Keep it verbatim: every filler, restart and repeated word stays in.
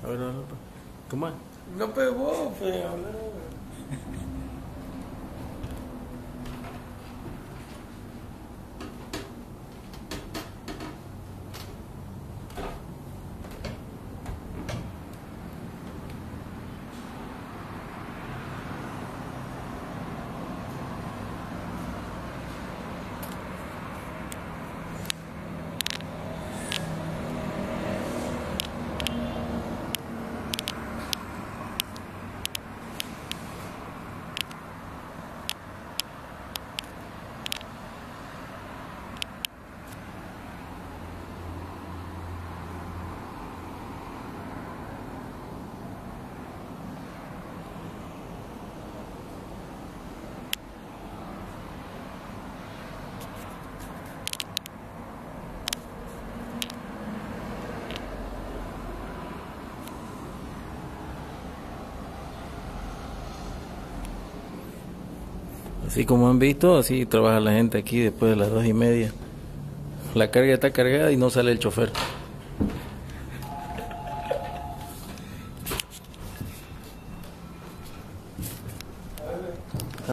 A ver, a ver, ¿cómo es? No pegó, feo. No. Así como han visto, así trabaja la gente aquí después de las dos y media. La carga está cargada y no sale el chofer.